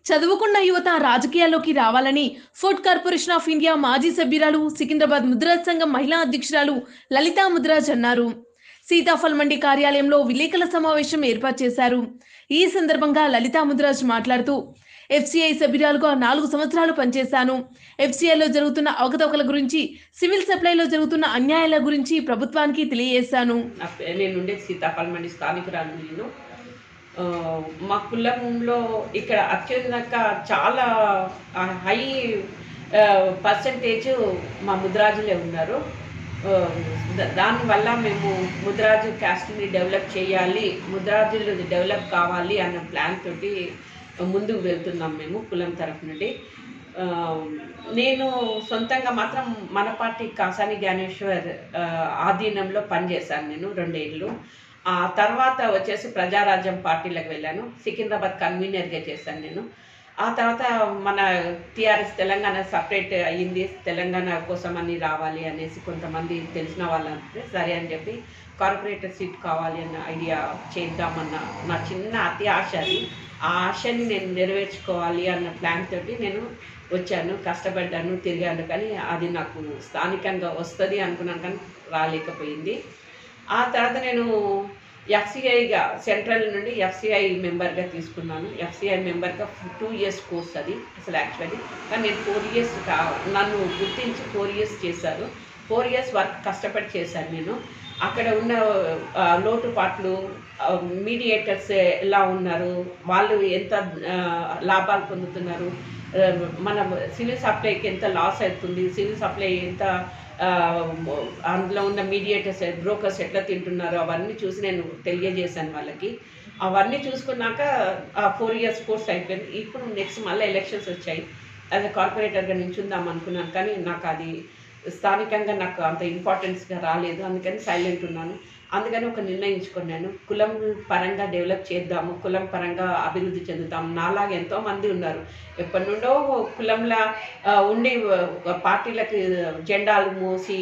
చదువుకున్న యువత రాజకీయాల్లోకి రావాలని ఫుడ్ కార్పొరేషన్ ఆఫ్ ఇండియా మాజీ సభ్యురాలు సికింద్రాబాద్ ముద్రాజ్ సంఘం మహిళా అధ్యక్షురాలు లలితా ముద్రాజ్ అన్నారు. సీతాఫల్ మండి కార్యాలయంలో విలేకరుల సమావేశం ఏర్పాటు చేశారు. ఈ సందర్భంగా లలితా ముద్రాజ్ మాట్లాడుతూ ఎఫ్సిఐ సభ్యురాలుగా 4 సంవత్సరాలు పనిచేశాను. ఎఫ్సిఐలో జరుగుతున్న అవకతవకల గురించి, సివిల్ సప్లైలో జరుగుతున్న అన్యాయాల గురించి ప్రభుత్వానికి తెలియజేశాను. నేను ఉండే సీతాఫల్ మండి స్థానికురాలు. నేను మా కులంలో ఇక్కడ అత్యున్నత చాలా హై పర్సంటేజ్ మా ముద్రాజులే ఉన్నారు. దానివల్ల మేము ముద్రాజు క్యాస్ట్ని డెవలప్ చేయాలి, ముద్రాజులు డెవలప్ కావాలి అన్న ప్లాన్ తోటి ముందుకు వెళ్తున్నాం మేము కులం తరఫు నుండి. నేను సొంతంగా మాత్రం మన పార్టీ కాసాని జ్ఞానేశ్వర్ ఆధీనంలో పనిచేశాను నేను 2 ఏళ్ళు. ఆ తర్వాత వచ్చేసి ప్రజారాజ్యం పార్టీలకు వెళ్ళాను. సికింద్రాబాద్ కన్వీనర్గా చేశాను నేను. ఆ తర్వాత మన టీఆర్ఎస్ తెలంగాణ సపరేట్ అయ్యింది, తెలంగాణ కోసం అని రావాలి అనేసి కొంతమంది తెలిసిన వాళ్ళంటే సరే అని చెప్పి కార్పొరేటర్ సీట్ కావాలి అన్న ఐడియా చేద్దామన్న నా చిన్న అతి ఆశ అది. ఆ ఆశని నేను నెరవేర్చుకోవాలి అన్న ప్లాన్ తోటి నేను వచ్చాను, కష్టపడ్డాను, తిరిగాను. కానీ అది నాకు స్థానికంగా వస్తుంది అనుకున్నాను, కానీ రాలేకపోయింది. ఆ తర్వాత నేను ఎఫ్సిఐగా సెంట్రల్ నుండి ఎఫ్సిఐ మెంబర్గా తీసుకున్నాను. ఎఫ్సిఐ మెంబర్గా 2 ఇయర్స్ కోర్స్ అది అసలు యాక్చువల్లీ. కానీ నేను 4 ఇయర్స్ నన్ను గుర్తించి 4 ఇయర్స్ చేశారు. 4 ఇయర్స్ వర్క్ కష్టపడి చేశాను నేను. అక్కడ ఉన్న లోటుపాట్లు, మీడియేటర్స్ ఎలా ఉన్నారు, వాళ్ళు ఎంత లాభాలు పొందుతున్నారు, మన సివిల్ సప్లైకి ఎంత లాస్ అవుతుంది, సివిల్ సప్లై ఎంత అందులో ఉన్న మీడియేటర్స్ బ్రోకర్స్ ఎట్లా తింటున్నారో అవన్నీ చూసి నేను తెలియజేశాను వాళ్ళకి. అవన్నీ చూసుకున్నాక 4 ఇయర్స్ కోర్స్ అయిపోయింది. ఇప్పుడు నెక్స్ట్ మళ్ళీ ఎలక్షన్స్ వచ్చాయి. యాజ్ ఎ కార్పొరేటర్గా నిల్చుందాం అనుకున్నాను, కానీ నాకు అది స్థానికంగా నాకు అంత ఇంపార్టెన్స్గా రాలేదు. అందుకని సైలెంట్ ఉన్నాను. అందుకని ఒక నిర్ణయించుకున్నాను, కులం పరంగా డెవలప్ చేద్దాము, కులం పరంగా అభివృద్ధి చెందుతాము. నాలాగా ఎంతోమంది ఉన్నారు, ఎప్పటి నుండో కులంలా ఉండి పార్టీలకు జెండాలు మోసి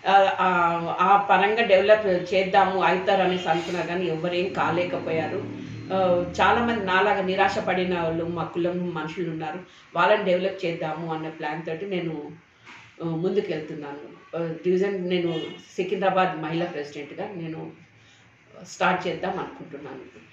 ఆ పరంగా డెవలప్ చేద్దాము అవుతారు అనేసి అనుకున్నారు, కానీ ఎవరేం కాలేకపోయారు. చాలామంది నాలాగా నిరాశపడిన వాళ్ళు మా కులం మనుషులు ఉన్నారు. వాళ్ళని డెవలప్ చేద్దాము అన్న ప్లాన్ తోటి నేను ముందుకు వెళ్తున్నాను. డివిజన్ నేను సికింద్రాబాద్ మహిళా ప్రెసిడెంట్గా నేను స్టార్ట్ చేద్దాం అనుకుంటున్నాను.